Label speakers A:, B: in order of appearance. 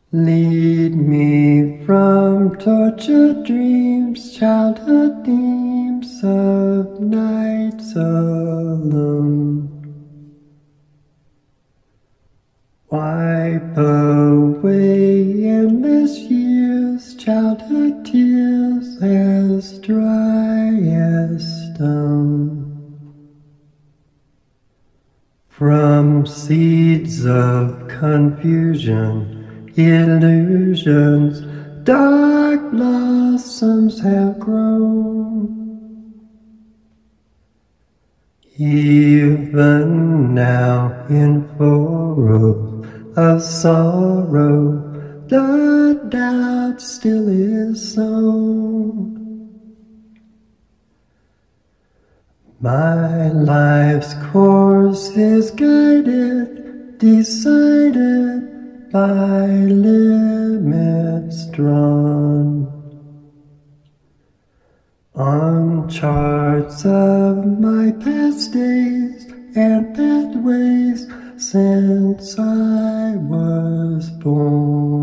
A: Lead me from tortured dreams, childhood themes of nights alone. Wipe away endless years, childhood tears as dry as stone. From seeds of confusion, illusions, dark blossoms have grown. Even now in furrows of sorrow, the doubt still is sown. My life's course is guided, decided by limits drawn on charts of my past days and pathways since I was born.